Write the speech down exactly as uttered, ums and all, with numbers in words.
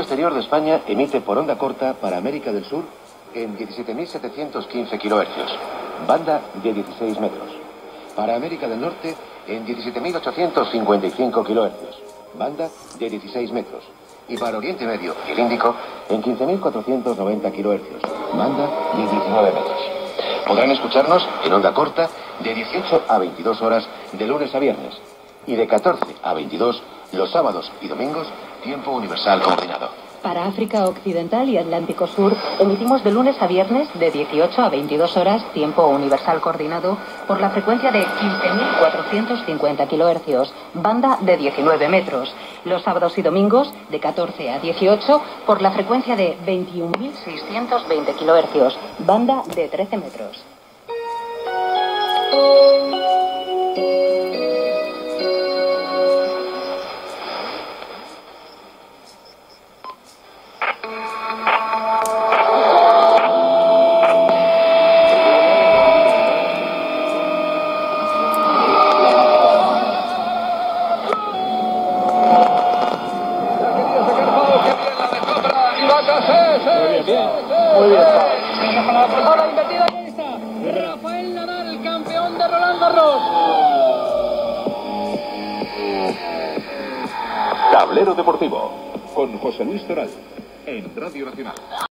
exterior de España emite por onda corta para América del Sur en diecisiete mil setecientos quince kilohercios, banda de dieciséis metros. Para América del Norte en diecisiete mil ochocientos cincuenta y cinco kilohercios, banda de dieciséis metros. Y para Oriente Medio y el Índico en quince mil cuatrocientos noventa kilohercios, banda de diecinueve metros. Podrán escucharnos en onda corta de dieciocho a veintidós horas de lunes a viernes y de catorce a veintidós los sábados y domingos, tiempo universal coordinado. Para África Occidental y Atlántico Sur, emitimos de lunes a viernes de dieciocho a veintidós horas, tiempo universal coordinado, por la frecuencia de quince mil cuatrocientos cincuenta kilohercios, banda de diecinueve metros. Los sábados y domingos, de catorce a dieciocho, por la frecuencia de veintiún mil seiscientos veinte kilohercios, banda de trece metros. Muy bien. Ahora invertida y ahí está. Rafael Nadal, campeón de Roland Garros. Tablero Deportivo con José Luis Toral en Radio Nacional.